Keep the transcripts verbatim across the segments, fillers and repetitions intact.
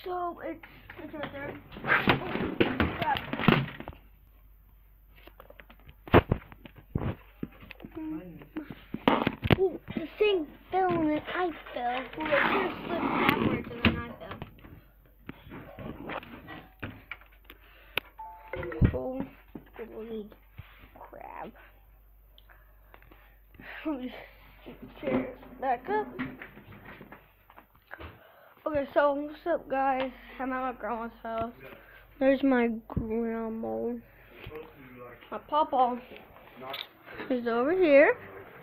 So it's it's right there. Oh, crap. Ooh, the thing fell and then I fell. Well, it kind of slipped backwards and then I fell. Oh, holy crap. Let me just chair it back up. Okay, so what's up, guys? I'm at my grandma's house. There's my grandma. My papa is over here.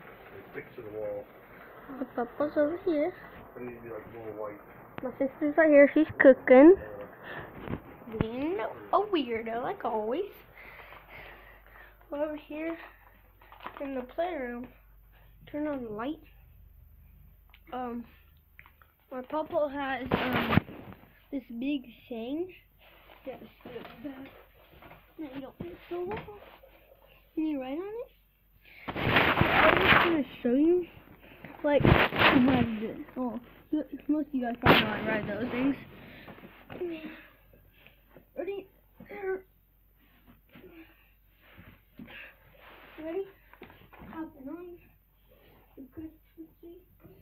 My papa's over here. My sister's right here. She's cooking. Being a weirdo, like always. Over here in the playroom. Turn on the light. Um, my papa has um this big thing. Yeah, back. No, you don't think so long. Can you write on it? I'm just gonna show you, like, how to do this. Oh, most of you guys probably know how to write those things. Ready? Ready? Hopping on the Christmas tree.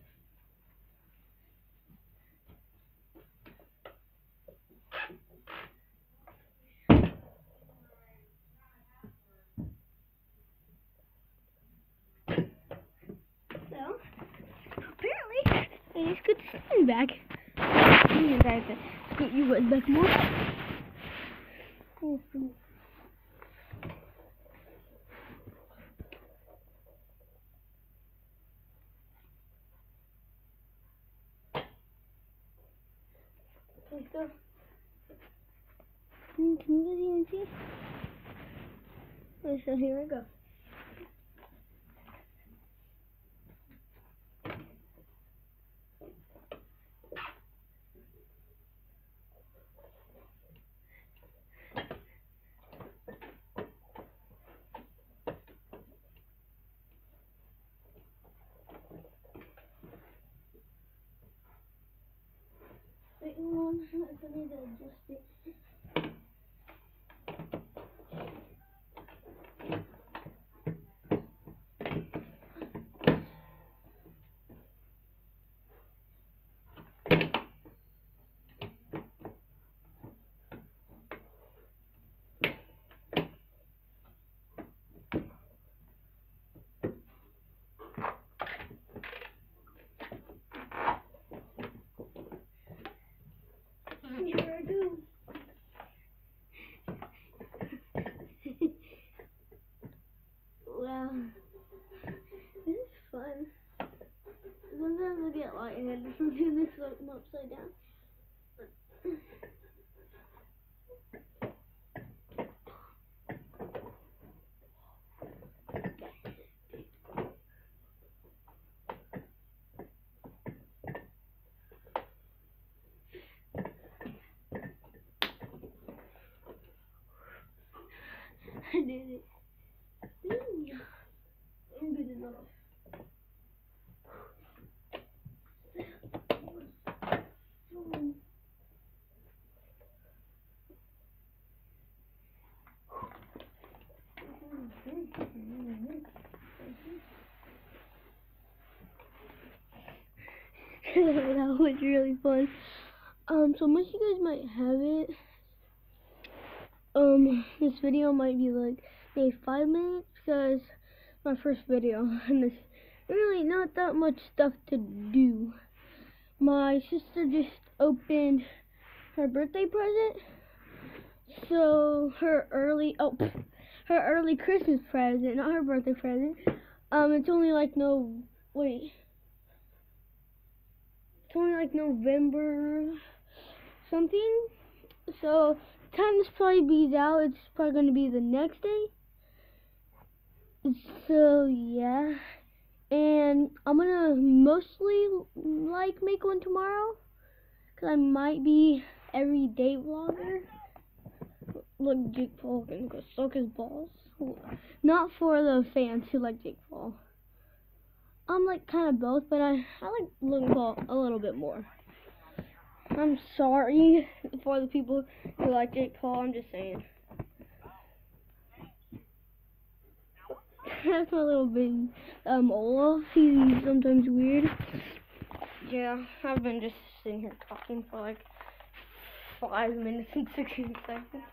So, apparently, I just got something back. I'm gonna have to scoot you guys back more. Mm-hmm. Let's go. Can you guys even see? Okay, so here I go. Wait, hold on. I need to adjust it. Here I go. Wow. This is fun. Sometimes I get lightheaded from doing this from upside down. I did it. I'm good enough. That was really fun. Um, so most of you guys might have it. Um, this video might be like maybe five minutes because my first video and there's really not that much stuff to do. My sister just opened her birthday present, so her early oh her early Christmas present, not her birthday present. Um, it's only like no wait, it's only like November something. So time this probably be out, it's probably gonna be the next day. So yeah, and I'm gonna mostly like make one tomorrow, cause I might be everyday vlogger. Look, Jake Paul can go suck his balls. Not for the fans who like Jake Paul. I'm like kind of both, but I I like Logan Paul a little bit more. I'm sorry for the people who liked it, Cole. I'm just saying. That's my little baby, um, Olaf. He's sometimes weird. Yeah, I've been just sitting here talking for like five minutes and sixteen seconds.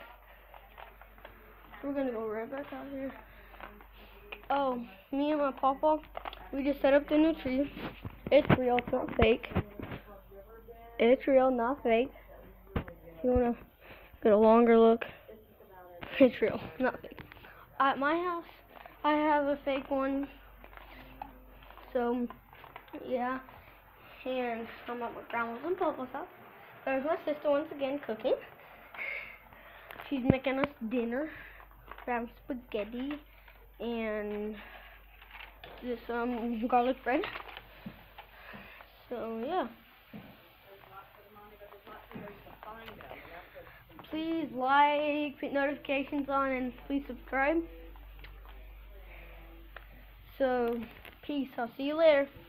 We're gonna go right back out here. Oh, me and my papa, we just set up the new tree. It's real, it's not fake. It's real, not fake. If you wanna get a longer look, it's real, not fake. At my house, I have a fake one. So, yeah. And I'm at my grandma's and papa's house. There's my sister once again cooking. She's making us dinner. We have spaghetti and this um garlic bread. So yeah. Please like, put notifications on, and please subscribe. So peace. I'll see you later.